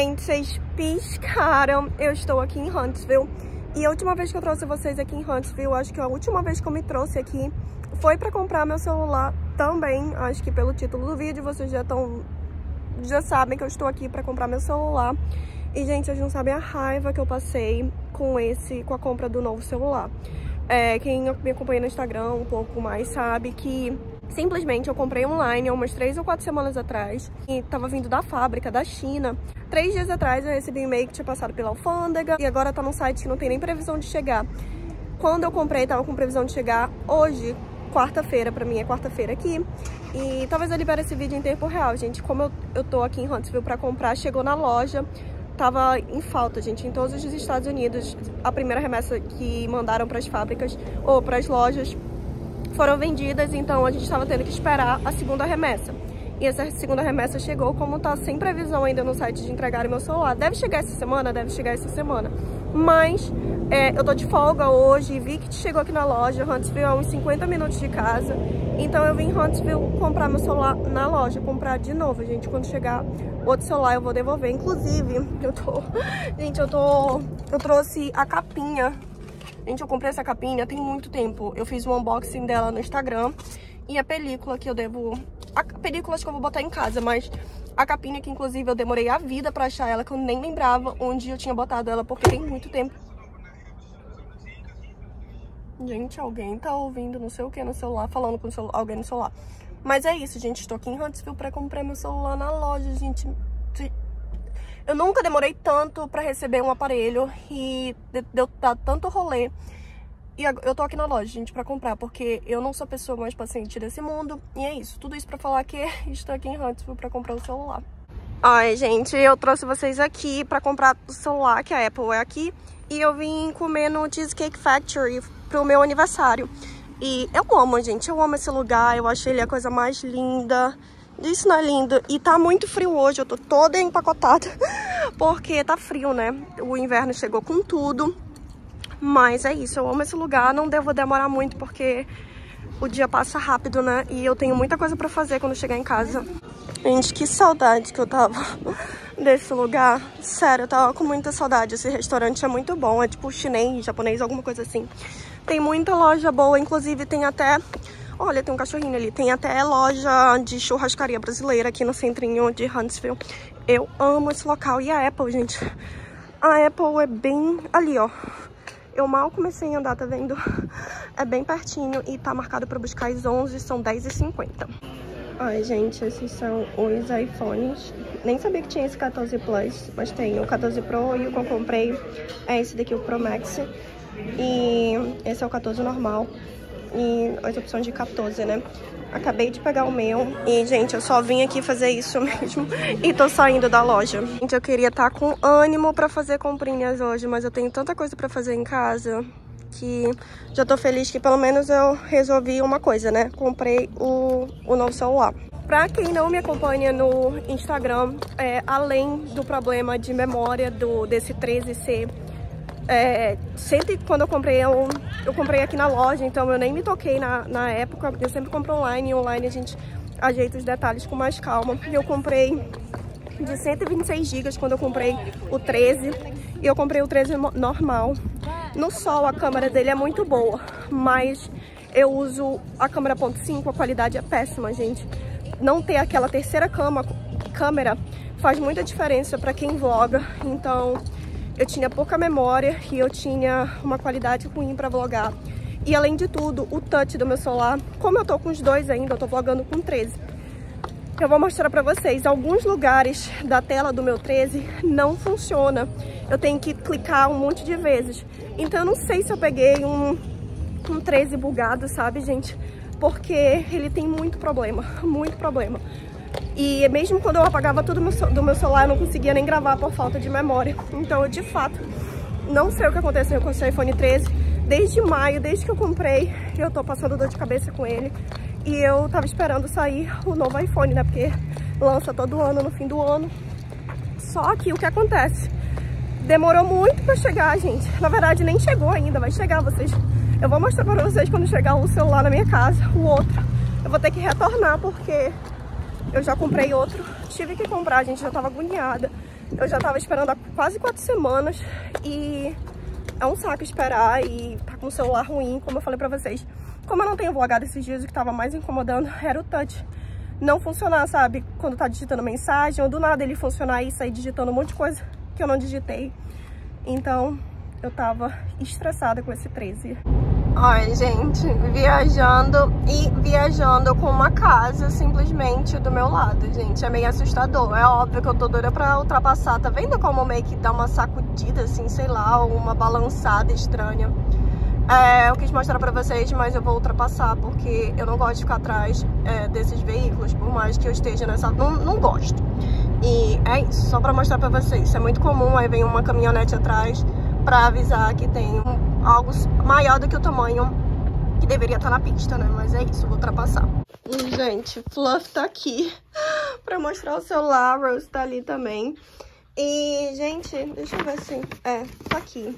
Gente, vocês piscaram, eu estou aqui em Huntsville. E a última vez que eu trouxe vocês aqui em Huntsville, acho que a última vez que eu me trouxe aqui foi pra comprar meu celular também. Acho que pelo título do vídeo vocês já sabem que eu estou aqui pra comprar meu celular. E, gente, vocês não sabem a raiva que eu passei com a compra do novo celular. Quem me acompanha no Instagram um pouco mais sabe que simplesmente eu comprei online há umas 3 ou 4 semanas atrás e tava vindo da fábrica, da China. 3 dias atrás eu recebi um e-mail que tinha passado pela alfândega e agora tá num site que não tem nem previsão de chegar. Quando eu comprei, tava com previsão de chegar hoje, quarta-feira, pra mim é quarta-feira aqui. E talvez eu libere esse vídeo em tempo real, gente. Como eu tô aqui em Huntsville pra comprar, chegou na loja, tava em falta, gente, em todos os Estados Unidos. A primeira remessa que mandaram pras fábricas ou pras lojas foram vendidas, então a gente estava tendo que esperar a segunda remessa. E essa segunda remessa chegou, como tá sem previsão ainda no site de entregar o meu celular. Deve chegar essa semana, Mas eu tô de folga hoje e vi que chegou aqui na loja. Huntsville é uns 50 minutos de casa. Então eu vim em Huntsville comprar meu celular na loja, comprar de novo, gente. Quando chegar outro celular eu vou devolver. Inclusive, eu trouxe a capinha. Gente, eu comprei essa capinha tem muito tempo. Eu fiz um unboxing dela no Instagram. E a película que eu devo... A película acho que eu vou botar em casa, mas a capinha que inclusive eu demorei a vida pra achar ela, que eu nem lembrava onde eu tinha botado ela, porque tem muito tempo. Gente, alguém tá ouvindo não sei o que no celular, falando com alguém no celular. Mas é isso, gente. Estou aqui em Huntsville pra comprar meu celular na loja, gente. Eu nunca demorei tanto pra receber um aparelho e deu tanto rolê. E eu tô aqui na loja, gente, pra comprar, porque eu não sou a pessoa mais paciente desse mundo. E é isso, tudo isso pra falar que estou aqui em Huntsville pra comprar o celular. Ai, gente, eu trouxe vocês aqui pra comprar o celular, que a Apple é aqui. E eu vim comer no Cheesecake Factory pro meu aniversário. E eu amo, gente, eu amo esse lugar, eu acho ele a coisa mais linda. Isso não é lindo? E tá muito frio hoje, eu tô toda empacotada, porque tá frio, né? O inverno chegou com tudo. Mas é isso, eu amo esse lugar, não devo demorar muito, porque o dia passa rápido, né? E eu tenho muita coisa pra fazer quando chegar em casa. Gente, que saudade que eu tava desse lugar. Sério, eu tava com muita saudade. Esse restaurante é muito bom, é tipo chinês, japonês, alguma coisa assim. Tem muita loja boa, inclusive tem até... Olha, tem um cachorrinho ali. Tem até loja de churrascaria brasileira aqui no centrinho de Huntsville. Eu amo esse local. E a Apple, gente? A Apple é bem ali, ó. Eu mal comecei a andar, tá vendo? É bem pertinho e tá marcado pra buscar às 11, são 10h50. Ai, gente, esses são os iPhones. Nem sabia que tinha esse 14 Plus, mas tem o 14 Pro e o que eu comprei é esse daqui, o Pro Max. E esse é o 14 normal. E as opções de 14, né? Acabei de pegar o meu e, gente, eu só vim aqui fazer isso mesmo e tô saindo da loja. Gente, eu queria estar com ânimo pra fazer comprinhas hoje, mas eu tenho tanta coisa pra fazer em casa que já tô feliz que pelo menos eu resolvi uma coisa, né? Comprei o novo celular. Pra quem não me acompanha no Instagram, além do problema de memória desse 13C, sempre quando eu comprei aqui na loja, então eu nem me toquei na época. Eu sempre compro online, e online a gente ajeita os detalhes com mais calma. Eu comprei de 126 GB quando eu comprei o 13 e eu comprei o 13 normal. No sol a câmera dele é muito boa, mas eu uso a câmera 0.5, a qualidade é péssima, gente. Não ter aquela terceira câmera faz muita diferença pra quem vloga, então... Eu tinha pouca memória e eu tinha uma qualidade ruim pra vlogar. E além de tudo, o touch do meu celular, como eu tô com os dois ainda, eu tô vlogando com o 13. Eu vou mostrar pra vocês, alguns lugares da tela do meu 13 não funciona. Eu tenho que clicar um monte de vezes. Então eu não sei se eu peguei um 13 bugado, sabe, gente? Porque ele tem muito problema, muito problema. E mesmo quando eu apagava tudo do meu celular, eu não conseguia nem gravar por falta de memória. Então eu, de fato, não sei o que aconteceu com esse iPhone 13. Desde maio, desde que eu comprei, eu tô passando dor de cabeça com ele. E eu tava esperando sair o novo iPhone, né? Porque lança todo ano, no fim do ano. Só que o que acontece? Demorou muito pra chegar, gente. Na verdade, nem chegou ainda, vai chegar, vocês... Eu vou mostrar pra vocês quando chegar o celular na minha casa, o outro. Eu vou ter que retornar, porque... eu já comprei outro, tive que comprar, gente, já tava agoniada Eu já tava esperando há quase 4 semanas e é um saco esperar e tá com o celular ruim, como eu falei pra vocês. Como eu não tenho vlogado esses dias, o que tava mais incomodando era o touch não funcionar, sabe? Quando tá digitando mensagem, ou do nada ele funcionar e sair digitando um monte de coisa que eu não digitei. Então, eu tava estressada com esse 13. Ai, gente, viajando com uma casa simplesmente do meu lado, gente. É meio assustador. É óbvio que eu tô doida pra ultrapassar. Tá vendo como meio que dá uma sacudida, assim, sei lá, uma balançada estranha? Eu quis mostrar pra vocês, mas eu vou ultrapassar, porque eu não gosto de ficar atrás desses veículos, por mais que eu esteja nessa... Não gosto. E é isso, só pra mostrar pra vocês. Isso é muito comum, aí vem uma caminhonete atrás pra avisar que tem algo maior do que o tamanho que deveria estar na pista, né? Mas é isso, eu vou ultrapassar. Gente, Fluff tá aqui pra mostrar o celular, Rose tá ali também. E, gente, deixa eu ver assim. Tá aqui.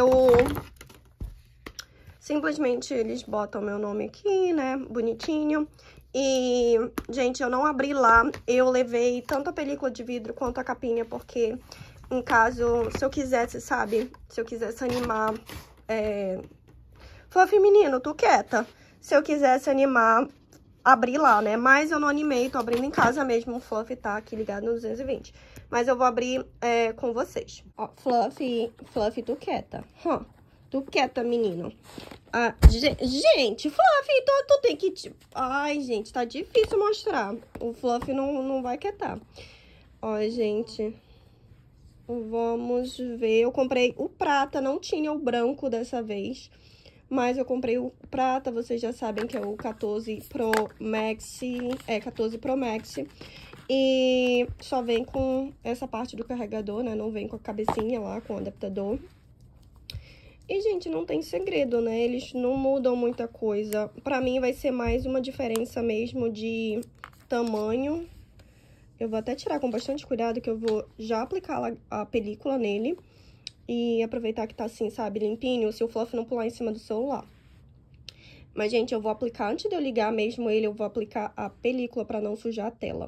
Simplesmente eles botam meu nome aqui, né? Bonitinho. E, gente, eu não abri lá. Eu levei tanto a película de vidro quanto a capinha, porque em caso, se eu quisesse, sabe? Se eu quisesse animar... Fluff, menino, tu quieta. Se eu quisesse animar, abrir lá, né? Mas eu não animei, tô abrindo em casa mesmo. O Fluff tá aqui ligado no 220. Mas eu vou abrir com vocês. Ó, Fluff, tu quieta. Tu quieta, menino. Gente, Fluff, tu tem que... Ai, gente, tá difícil mostrar. O Fluff não vai quietar. Ó, gente... Vamos ver. Eu comprei o prata, não tinha o branco dessa vez. Mas eu comprei o prata, vocês já sabem que é o 14 Pro Max. 14 Pro Max. E só vem com essa parte do carregador, né? Não vem com a cabecinha lá, com o adaptador. E, gente, não tem segredo, né? Eles não mudam muita coisa. Pra mim vai ser mais uma diferença mesmo de tamanho. Eu vou até tirar com bastante cuidado, que eu vou já aplicar a película nele. E aproveitar que tá assim, sabe, limpinho, se o Fluff não pular em cima do celular. Mas, gente, eu vou aplicar, antes de eu ligar mesmo ele, eu vou aplicar a película pra não sujar a tela.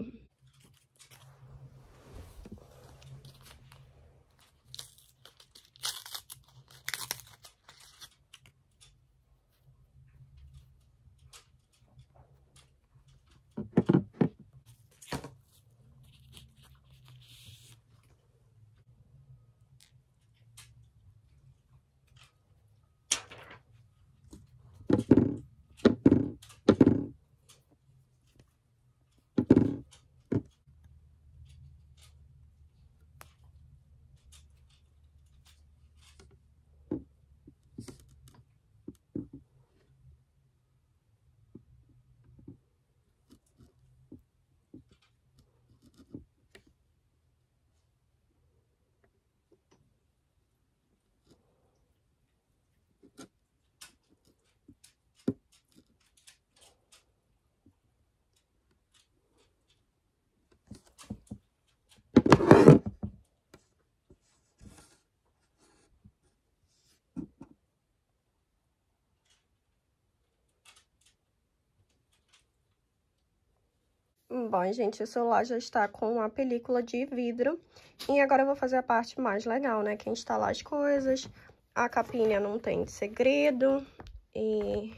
Bom, gente, o celular já está com a película de vidro. E agora eu vou fazer a parte mais legal, né? Que é instalar as coisas. A capinha não tem segredo. E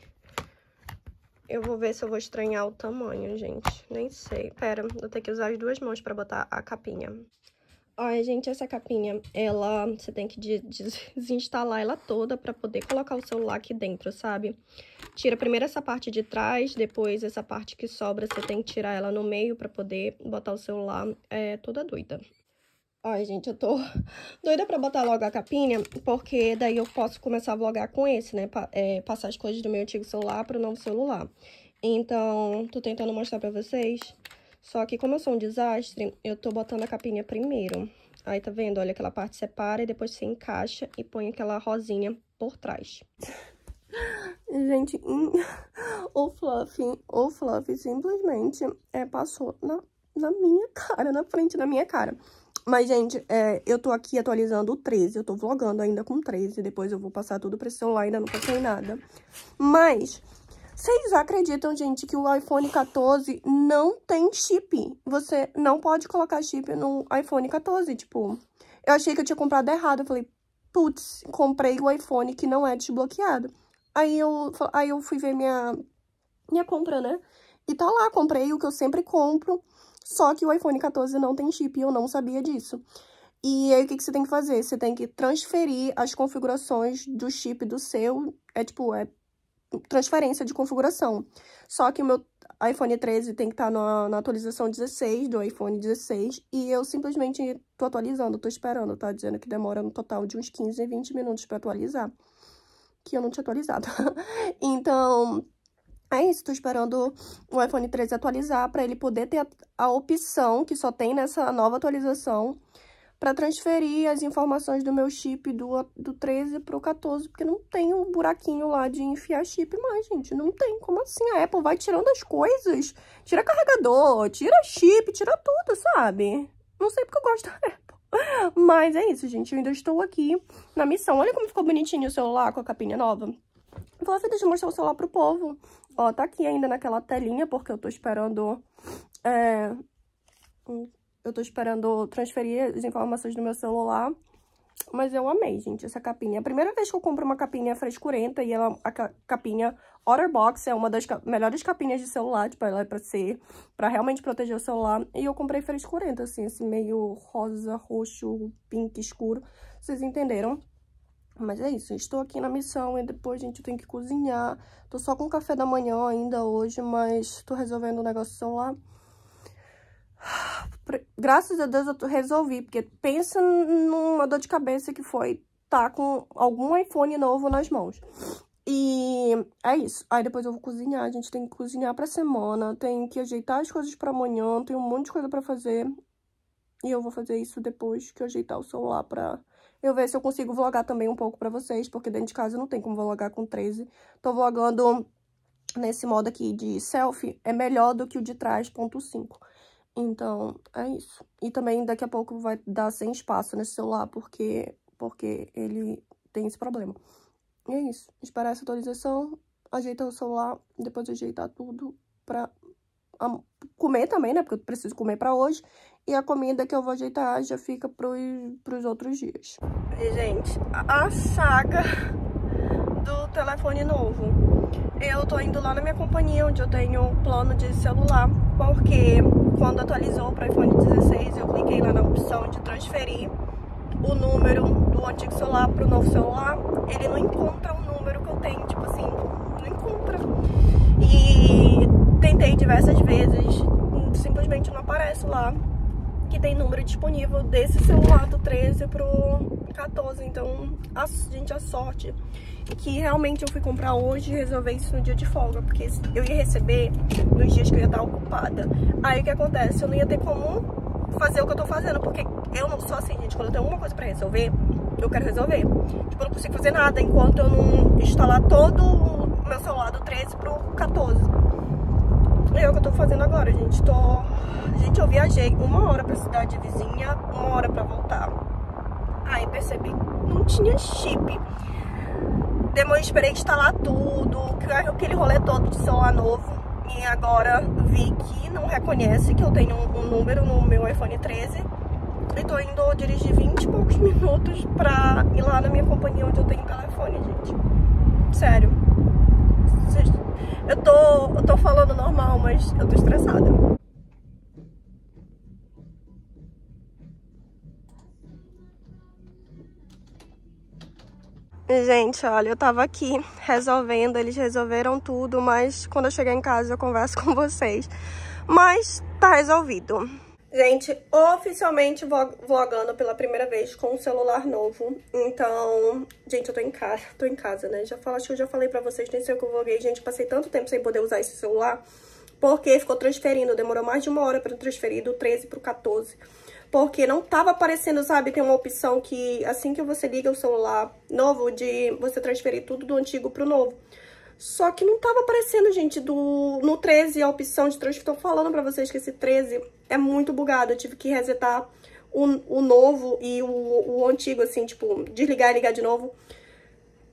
eu vou ver se eu vou estranhar o tamanho, gente. Nem sei. Pera, vou ter que usar as duas mãos pra botar a capinha. Olha, gente, essa capinha, você tem que desinstalar ela toda pra poder colocar o celular aqui dentro, sabe? Tira primeiro essa parte de trás, depois essa parte que sobra, você tem que tirar ela no meio pra poder botar o celular. Toda doida. Olha, gente, eu tô doida pra botar logo a capinha, porque daí eu posso começar a vlogar com esse, né? Passar as coisas do meu antigo celular pro novo celular. Então, tô tentando mostrar pra vocês. Só que como eu sou um desastre, eu tô botando a capinha primeiro. Aí, tá vendo? Olha, aquela parte separa e depois você encaixa e põe aquela rosinha por trás. Gente, o Fluff simplesmente passou na minha cara, na frente da minha cara. Mas, gente, eu tô aqui atualizando o 13, eu tô vlogando ainda com o 13, depois eu vou passar tudo pra esse celular, ainda não passei nada. Mas, Vocês acreditam, gente, que o iPhone 14 não tem chip? Você não pode colocar chip no iPhone 14, tipo... Eu achei que eu tinha comprado errado. Eu falei, putz, comprei o iPhone que não é desbloqueado. Aí eu fui ver minha compra, né? E tá lá, comprei o que eu sempre compro. Só que o iPhone 14 não tem chip e eu não sabia disso. E aí, o que você tem que fazer? Você tem que transferir as configurações do chip do seu... É transferência de configuração. Só que o meu iPhone 13 tem que estar na atualização 16 do iPhone 16 e eu simplesmente tô atualizando, tô esperando, tá dizendo que demora no total de uns 15 a 20 minutos pra atualizar, que eu não tinha atualizado. Então, é isso, tô esperando o iPhone 13 atualizar pra ele poder ter a opção que só tem nessa nova atualização para transferir as informações do meu chip do 13 pro 14, porque não tem um buraquinho lá de enfiar chip mais, gente. Não tem. Como assim? A Apple vai tirando as coisas. Tira carregador, tira chip, tira tudo, sabe? Não sei porque eu gosto da Apple. Mas é isso, gente. Eu ainda estou aqui na missão. Olha como ficou bonitinho o celular com a capinha nova. Então, deixa eu mostrar o celular pro povo. Ó, tá aqui ainda naquela telinha, porque eu tô esperando... Eu tô esperando transferir as informações do meu celular, mas eu amei, gente, essa capinha. É a primeira vez que eu compro uma capinha frescurenta e a capinha Otterbox é uma das melhores capinhas de celular, tipo, ela é pra realmente proteger o celular. E eu comprei frescurenta, assim, esse meio rosa, roxo, pink escuro, vocês entenderam? Mas é isso, estou aqui na missão e depois, gente, eu tenho que cozinhar. Tô só com café da manhã ainda hoje, mas tô resolvendo o negócio do celular. Graças a Deus eu resolvi, porque pensa numa dor de cabeça que foi tá com algum iPhone novo nas mãos. E é isso. Aí depois eu vou cozinhar, a gente tem que cozinhar pra semana, tem que ajeitar as coisas pra amanhã, tem um monte de coisa pra fazer. E eu vou fazer isso depois que eu ajeitar o celular pra eu ver se eu consigo vlogar também um pouco pra vocês, porque dentro de casa não tem como vlogar com 13. Tô vlogando nesse modo aqui de selfie, é melhor do que o de trás, .5. Então, é isso. E também daqui a pouco vai dar sem espaço nesse celular, porque ele tem esse problema. E é isso. Esperar essa atualização, ajeitar o celular, depois ajeitar tudo pra comer também, né? Porque eu preciso comer pra hoje. E a comida que eu vou ajeitar já fica pros outros dias. E, gente, a saga do telefone novo. Eu tô indo lá na minha companhia, onde eu tenho um plano de celular, porque quando atualizou para iPhone 16, eu cliquei lá na opção de transferir o número do antigo celular pro novo celular. Ele não encontra o número que eu tenho, tipo assim, não encontra. E tentei diversas vezes, simplesmente não aparece lá que tem número disponível desse celular do 13 pro 14. Então, gente, a sorte que realmente eu fui comprar hoje e resolver isso no dia de folga, porque eu ia receber nos dias que eu ia estar ocupada. Aí o que acontece? Eu não ia ter como fazer o que eu tô fazendo, porque eu não sou assim, gente. Quando eu tenho uma coisa pra resolver, eu quero resolver. Tipo, eu não consigo fazer nada enquanto eu não instalar todo o meu celular do 13 pro 14. É o que eu tô fazendo agora, gente. Gente, eu viajei 1 hora pra cidade vizinha, 1 hora pra voltar. Aí percebi que não tinha chip. Esperei instalar tudo, aquele rolê todo de celular novo. E agora vi que não reconhece que eu tenho um número no meu iPhone 13. E tô indo dirigir 20 e poucos minutos pra ir lá na minha companhia onde eu tenho telefone, gente. Sério. Eu tô falando normal, mas eu tô estressada. Gente, olha, eu tava aqui resolvendo, eles resolveram tudo, mas quando eu chegar em casa eu converso com vocês. Mas tá resolvido. Gente, oficialmente vlogando pela primeira vez com um celular novo. Então, gente, eu tô em casa, né? Acho que eu já falei pra vocês, nem sei o que eu vloguei. Gente, passei tanto tempo sem poder usar esse celular, porque ficou transferindo, demorou mais de 1 hora pra transferir do 13 pro 14. Porque não tava aparecendo, sabe? Tem uma opção que assim que você liga o celular novo, de você transferir tudo do antigo pro novo. Só que não tava aparecendo, gente, no 13 a opção de transferir. Tô falando pra vocês que esse 13 é muito bugado. Eu tive que resetar o novo e o antigo, assim, tipo, desligar e ligar de novo.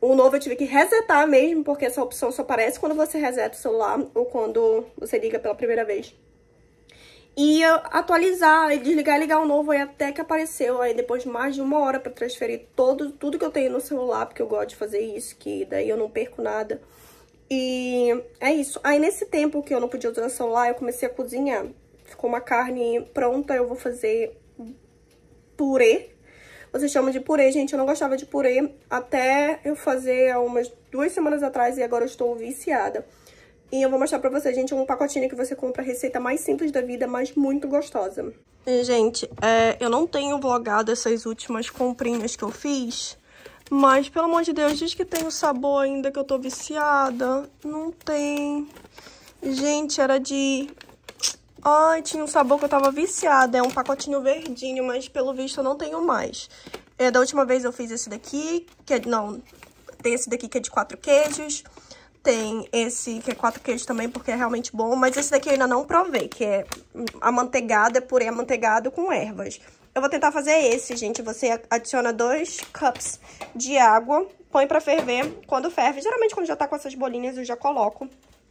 O novo eu tive que resetar mesmo, porque essa opção só aparece quando você reseta o celular ou quando você liga pela primeira vez. E atualizar, e desligar e ligar o novo, aí até que apareceu, aí depois de mais de 1 hora pra transferir tudo que eu tenho no celular, porque eu gosto de fazer isso, que daí eu não perco nada. E é isso. Aí nesse tempo que eu não podia usar o celular, eu comecei a cozinhar. Ficou uma carne pronta, eu vou fazer purê. Vocês chamam de purê, gente, eu não gostava de purê até eu fazer há umas 2 semanas atrás e agora eu estou viciada. E eu vou mostrar pra vocês, gente, um pacotinho que você compra, a receita mais simples da vida, mas muito gostosa. E, gente, eu não tenho vlogado essas últimas comprinhas que eu fiz, mas, pelo amor de Deus, diz que tem o sabor ainda que eu tô viciada. Não tem. Gente, era de... Ai, tinha um sabor que eu tava viciada. É um pacotinho verdinho, mas pelo visto eu não tenho mais. Da última vez eu fiz esse daqui, não, tem esse daqui que é de 4 queijos. Tem esse que é 4 queijos também, porque é realmente bom. Mas esse daqui eu ainda não provei, que é amanteigado, é purê amanteigado com ervas. Eu vou tentar fazer esse, gente. Você adiciona 2 cups de água, põe pra ferver. Quando ferve, geralmente quando já tá com essas bolinhas, eu já coloco.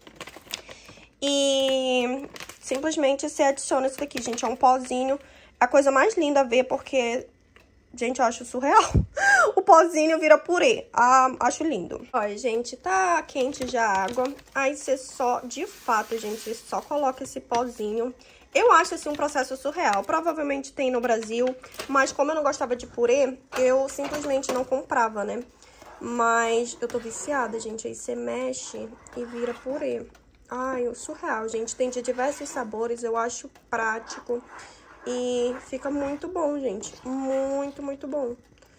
E simplesmente você adiciona isso daqui, gente. É um pozinho. A coisa mais linda a ver, porque... Gente, eu acho surreal. O pozinho vira purê. Acho lindo. Olha, gente, tá quente já a água. Aí você só, de fato, gente, você só coloca esse pozinho. Eu acho, assim, um processo surreal. Provavelmente tem no Brasil, mas como eu não gostava de purê, eu simplesmente não comprava, né? Mas eu tô viciada, gente. Aí você mexe e vira purê. Ai, surreal, gente. Tem de diversos sabores, eu acho prático. E fica muito bom, gente. Muito, muito bom.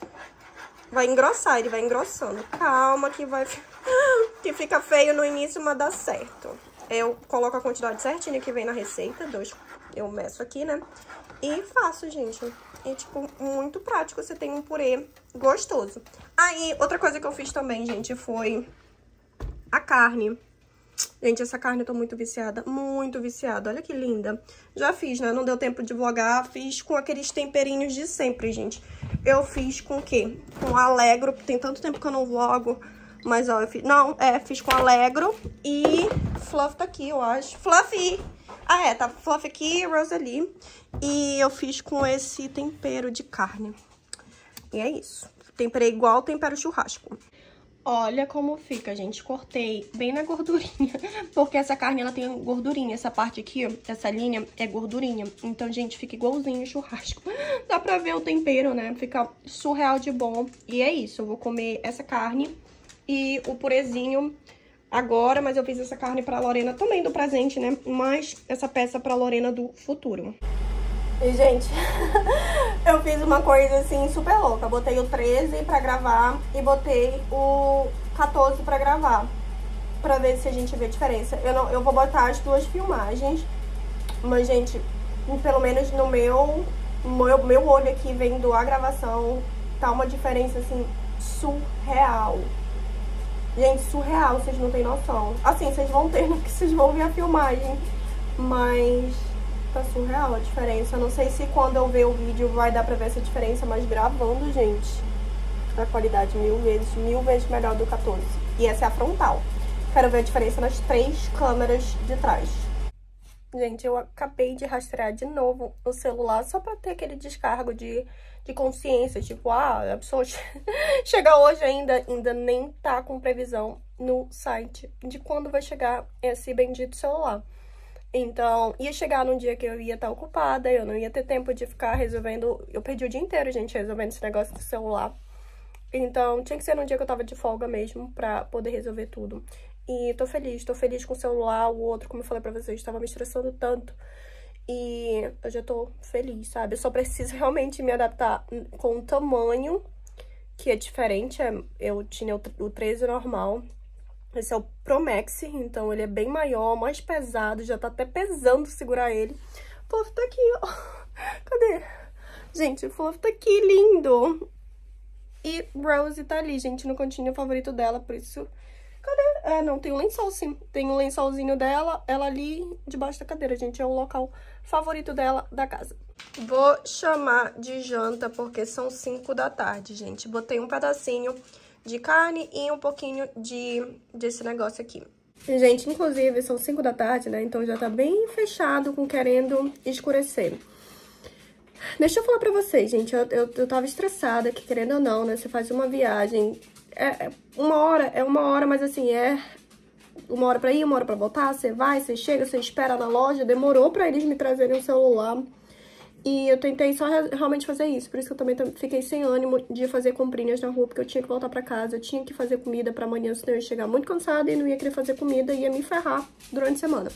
Vai engrossar, ele vai engrossando. Calma que vai... que fica feio no início, mas dá certo. Eu coloco a quantidade certinha que vem na receita. 2, eu meço aqui, né? E faço, gente. E, tipo, muito prático. Você tem um purê gostoso. Aí, outra coisa que eu fiz também, gente, foi a carne. Gente, essa carne eu tô muito viciada, muito viciada. Olha que linda. Já fiz, né? Não deu tempo de vlogar. Fiz com aqueles temperinhos de sempre, gente. Eu fiz com o quê? Com Allegro. Tem tanto tempo que eu não vlogo. Mas, ó, eu fiz... Não, fiz com Allegro e Fluff tá aqui, eu acho. Fluffy! Ah, tá. Fluff aqui e Rosalie. E eu fiz com esse tempero de carne. E é isso. Temperei igual tempero churrasco. Olha como fica, gente. Cortei bem na gordurinha, porque essa carne, ela tem gordurinha. Essa parte aqui, ó, essa linha é gordurinha. Então, gente, fica igualzinho o churrasco. Dá pra ver o tempero, né? Fica surreal de bom. E é isso, eu vou comer essa carne e o purezinho agora. Mas eu fiz essa carne pra Lorena também do presente, né? Mas essa peça pra Lorena do futuro. E, gente, eu fiz uma coisa, assim, super louca. Botei o 13 pra gravar e botei o 14 pra gravar. Pra ver se a gente vê a diferença. Eu vou botar as 2 filmagens. Mas, gente, pelo menos no meu olho aqui, vendo a gravação, tá uma diferença, assim, surreal. Gente, surreal, vocês não têm noção. Assim, vocês vão ter, né? Porque vocês vão ver a filmagem. Mas... tá surreal a diferença. Eu não sei se quando eu ver o vídeo vai dar pra ver essa diferença, mas gravando, gente, a qualidade mil vezes melhor do 14. E essa é a frontal. Quero ver a diferença nas 3 câmeras de trás. Gente, eu acabei de rastrear de novo o celular só pra ter aquele descargo de consciência. Tipo, a pessoa chega hoje ainda nem tá com previsão no site de quando vai chegar esse bendito celular. Então, ia chegar num dia que eu ia estar ocupada, eu não ia ter tempo de ficar resolvendo... Eu perdi o dia inteiro, gente, resolvendo esse negócio do celular. Então, tinha que ser num dia que eu tava de folga mesmo, pra poder resolver tudo. E tô feliz com o celular. O outro, como eu falei pra vocês, tava me estressando tanto. E eu já tô feliz, sabe? Eu só preciso realmente me adaptar com o tamanho, que é diferente. Eu tinha o 13 normal. Esse é o Pro Max, então ele é bem maior, mais pesado, já tá até pesando segurar ele. O Fluff tá aqui, ó. Cadê? Gente, o Fluff tá aqui, lindo. E Rose tá ali, gente, no cantinho favorito dela, por isso... Cadê? Não, tem um lençol, sim. Tem um lençolzinho dela, ela ali debaixo da cadeira, gente. É o local favorito dela da casa. Vou chamar de janta, porque são 5 da tarde, gente. Botei um pedacinho de carne e um pouquinho desse negócio aqui. Gente, inclusive, são 5 da tarde, né? Então já tá bem fechado, querendo escurecer. Deixa eu falar pra vocês, gente, eu tava estressada, que querendo ou não, né? Você faz uma viagem, é uma hora, mas assim, é 1 hora pra ir, 1 hora pra voltar, você vai, você chega, você espera na loja, demorou pra eles me trazerem um celular. E eu tentei só realmente fazer isso, por isso que eu também fiquei sem ânimo de fazer comprinhas na rua, porque eu tinha que voltar pra casa, eu tinha que fazer comida pra amanhã, senão eu ia chegar muito cansada e não ia querer fazer comida, ia me ferrar durante a semana.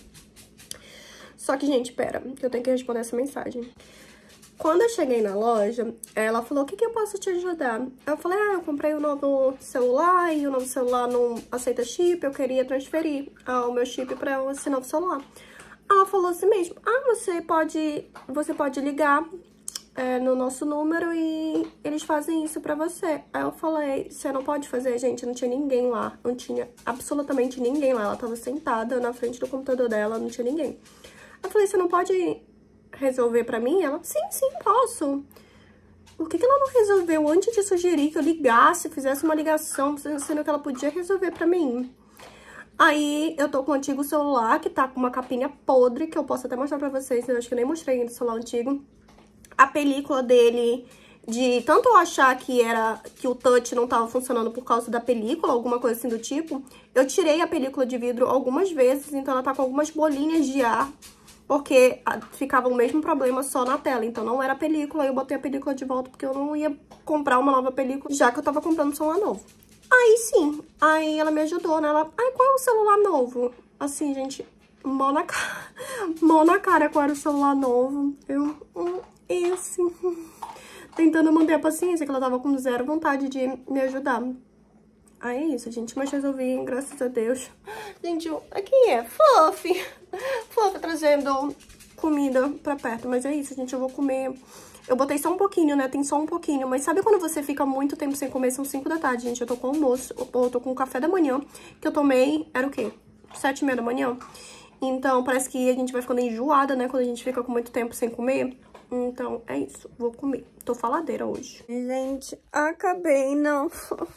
Só que, gente, pera, que eu tenho que responder essa mensagem. Quando eu cheguei na loja, ela falou, o que eu posso te ajudar? Eu falei, eu comprei um novo celular e o novo celular não aceita chip, eu queria transferir o meu chip para esse novo celular. Ela falou assim mesmo, você pode ligar no nosso número e eles fazem isso pra você. Aí eu falei, você não pode fazer? Gente, não tinha ninguém lá, não tinha absolutamente ninguém lá. Ela tava sentada na frente do computador dela, não tinha ninguém. Eu falei, você não pode resolver pra mim? Ela, sim, posso. Por que ela não resolveu antes de sugerir que eu ligasse, fizesse uma ligação, sendo que ela podia resolver pra mim? Aí, eu tô com um antigo celular que tá com uma capinha podre, que eu posso até mostrar pra vocês, eu acho que eu nem mostrei ainda o celular antigo. A película dele, de tanto eu achar que o touch não tava funcionando por causa da película, alguma coisa assim do tipo, eu tirei a película de vidro algumas vezes, então ela tá com algumas bolinhas de ar, porque ficava o mesmo problema só na tela, então não era a película, eu botei a película de volta porque eu não ia comprar uma nova película, já que eu tava comprando um celular novo. Aí sim, aí ela me ajudou, né? Ela, qual é o celular novo? Assim, gente, mó na cara qual era o celular novo. Eu, esse. Tentando manter a paciência, que ela tava com zero vontade de me ajudar. Aí é isso, gente, mas resolvi, graças a Deus. Gente, aqui é Fluffy. Fluffy trazendo comida pra perto, mas é isso, gente, eu vou comer. Eu botei só um pouquinho, né? Tem só um pouquinho. Mas sabe quando você fica muito tempo sem comer? São 5 da tarde, gente. Eu tô com almoço. Eu tô com o café da manhã. Que eu tomei... Era o quê? 7h30 da manhã. Então, parece que a gente vai ficando enjoada, né? Quando a gente fica com muito tempo sem comer. Então, é isso. Vou comer. Tô faladeira hoje. Gente, acabei, não.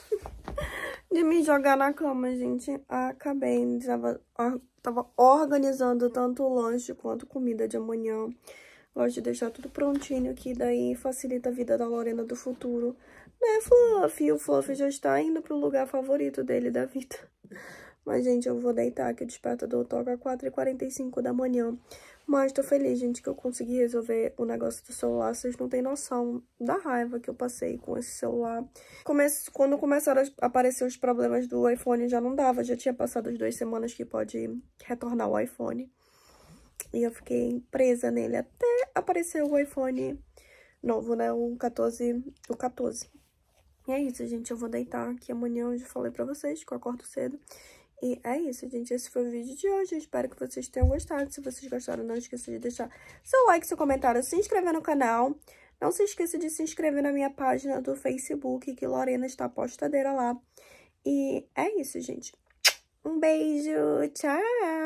de me jogar na cama, gente. Acabei. Tava organizando tanto o lanche quanto comida de amanhã. Gosto de deixar tudo prontinho aqui, daí facilita a vida da Lorena do futuro. Né, Fluffy? O Fluffy já está indo pro lugar favorito dele da vida. Mas, gente, eu vou deitar, que o despertador toca 4h45 da manhã. Mas tô feliz, gente, que eu consegui resolver o negócio do celular. Vocês não têm noção da raiva que eu passei com esse celular. Quando começaram a aparecer os problemas do iPhone, já não dava. Já tinha passado as 2 semanas que pode retornar o iPhone. E eu fiquei presa nele até aparecer o iPhone novo, né? O 14. E é isso, gente. Eu vou deitar, que amanhã eu já falei pra vocês que eu acordo cedo. E é isso, gente. Esse foi o vídeo de hoje. Eu espero que vocês tenham gostado. Se vocês gostaram, não esqueça de deixar seu like, seu comentário, se inscrever no canal. Não se esqueça de se inscrever na minha página do Facebook, que Lorena está postadeira lá. E é isso, gente. Um beijo. Tchau!